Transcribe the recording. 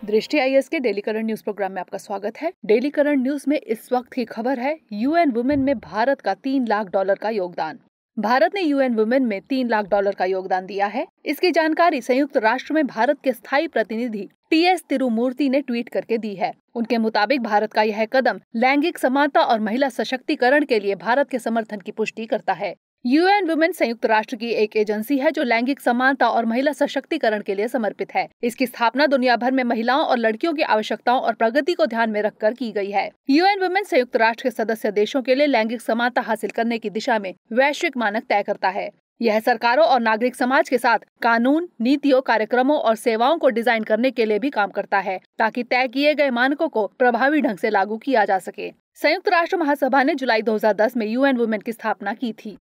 दृष्टि आईएएस के daily current news programme में आपका स्वागत है। डेली करंट न्यूज में इस वक्त की खबर है, यूएन वुमेन में भारत का $3 लाख का योगदान। भारत ने यूएन वुमेन में $3 लाख का योगदान दिया है। इसकी जानकारी संयुक्त राष्ट्र में भारत के स्थायी प्रतिनिधि टीएस तिरुमूर्ति ने ट्वीट करके दी है। उनके मुताबिक भारत का यह कदम लैंगिक समानता और महिला सशक्तिकरण के लिए भारत के समर्थन की पुष्टि करता है। यूएन वुमेन संयुक्त राष्ट्र की एक एजेंसी है जो लैंगिक समानता और महिला सशक्तिकरण के लिए समर्पित है। इसकी स्थापना दुनिया भर में महिलाओं और लड़कियों की आवश्यकताओं और प्रगति को ध्यान में रखकर की गई है। यूएन वुमेन संयुक्त राष्ट्र के सदस्य देशों के लिए लैंगिक समानता हासिल करने की दिशा में वैश्विक मानक तय करता है। यह सरकारों और नागरिक समाज के साथ कानून, नीतियों, कार्यक्रमों और सेवाओं को डिजाइन करने के लिए भी काम करता है, ताकि तय किए गए मानकों को प्रभावी ढंग से लागू किया जा सके। संयुक्त राष्ट्र महासभा ने जुलाई 2010 में यूएन वुमेन की स्थापना की थी।